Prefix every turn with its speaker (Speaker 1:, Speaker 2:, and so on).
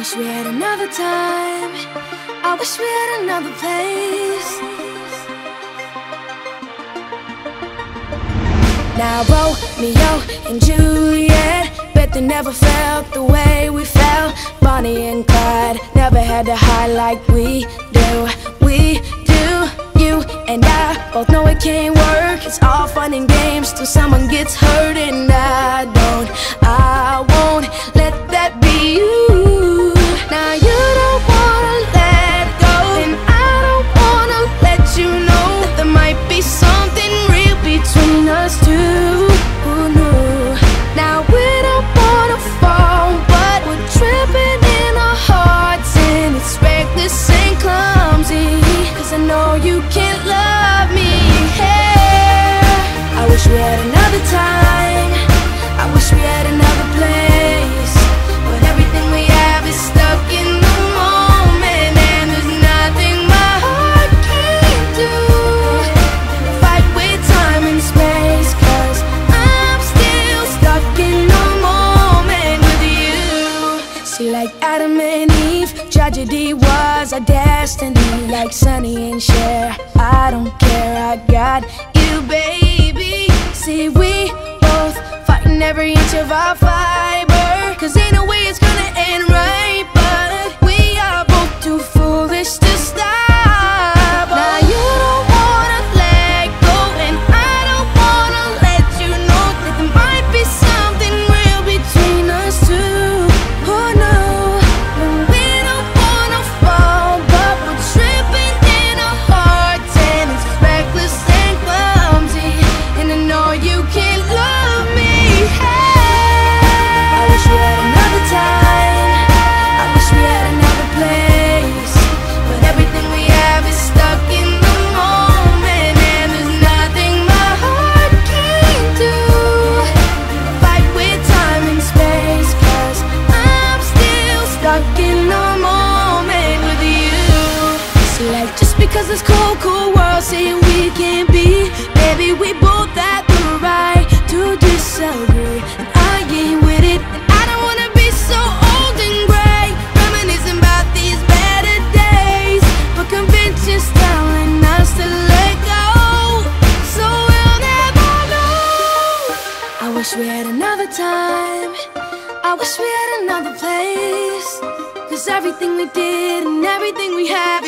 Speaker 1: wish we had another time. I wish we had another place. Now Romeo and Juliet, bet they never felt the way we felt. Bonnie and Clyde never had to hide like we do. We do. You and I both know it can't work. It's all fun and games till someone gets hurt, and I won't let that be you. Now you don't wanna let go, and I don't wanna let you know that there might be something real between us two. Who knew? Now we don't wanna fall, but we're tripping in our hearts, and it's reckless and clumsy, 'cause I know you can't love me. Hey, I wish we had another time. I wish we had another place, but everything we have is stuck in the moment, and there's nothing my heart can't do. Fight with time and space, 'cause I'm still stuck in the moment with you. See, like Adam and Eve, tragedy was our destiny. Like Sonny and Cher, I don't care, I got you, baby. See, we both fighting every inch of our fiber, 'cause ain't no way it's gonna end right, but we are both too foolish to stop. Now you don't wanna let go, and I don't wanna let you know that there might be something real between us two. Oh no, we don't wanna fall, but we're tripping in our hearts, and it's reckless and clumsy, and I know you can't love me. Hey, I wish we had another time. I wish we had another place, but everything we have is stuck in the moment, and there's nothing my heart can't do. Fight with time and space, 'cause I'm still stuck in the moment with you. See, like just because this cold, cold world saying we can't be, baby, we both have the right to disagree, and I ain't with it, and I don't wanna be so old and gray, reminiscing about these better days, but convention's telling us to let go, so we'll never know. I wish we had another time. I wish we had another place, 'cause everything we did and everything we have